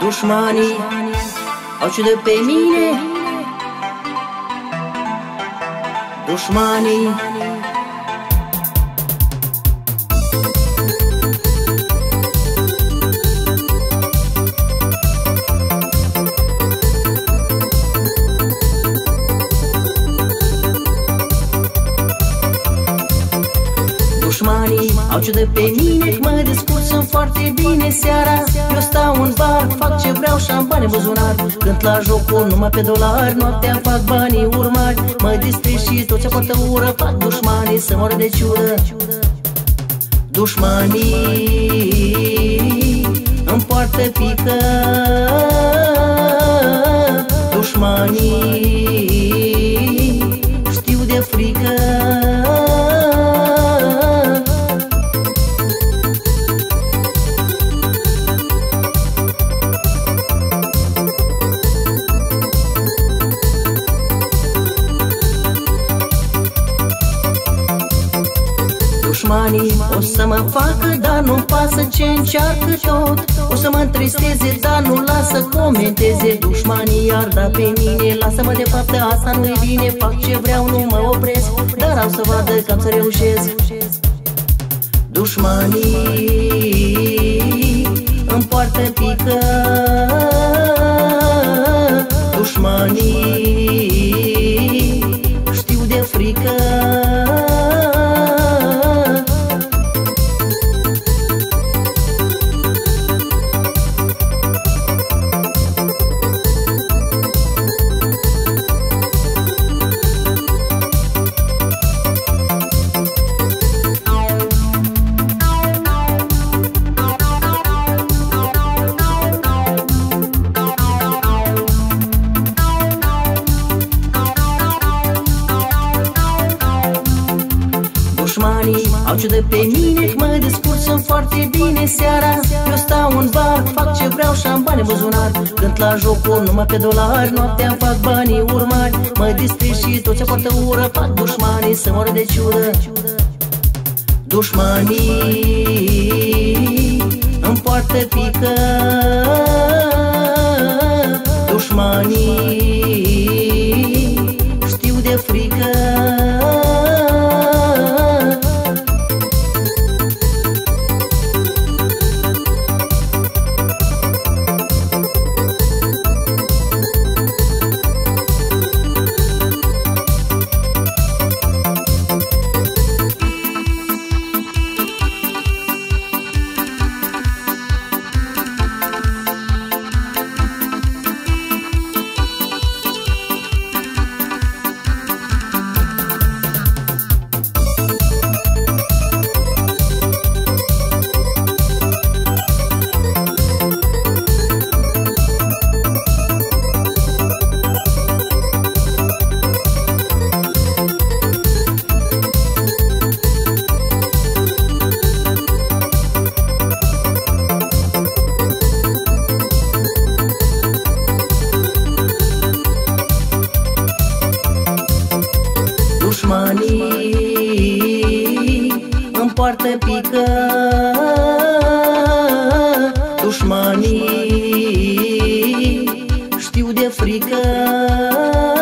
Dușmanii au ciudat pe mine, dușmanii. Dușmanii au ciudat pe mine, că mă descurc, sunt foarte bine seara. Eu stau în bar, fac ce vreau, șampane în buzunar. Cânt la jocul numai pe dolari, noaptea fac banii urmari. Mă distrez și tot ce poartă ură fac dușmanii să moară de ciudă. Dușmanii îmi poartă pică, dușmanii știu de frică. Dușmanii o să mă facă, dar nu pasă ce încearcă tot. O să mă întristeze, dar nu lasă comenteze. Dușmanii iar da pe mine, lasă-mă de fapt, asta nu-i bine. Fac ce vreau, nu mă opresc, dar am să vadă că am să reușesc. Dușmanii îmi poartă pică, dușmanii știu de frică. Dușmanii au ciudat pe mine, că mă descurc, sunt foarte bine seara. Eu stau în bar, fac ce vreau, șampane în buzunar. Cânt la jocul numai pe dolari, noaptea fac banii urmari. Mă distrez și tot ce poartă ură fac dușmanii să moară de ciudă. Dușmanii îmi poartă pică, dușmanii știu de frică. Dușmanii îmi poartă pică, dușmanii știu de frică.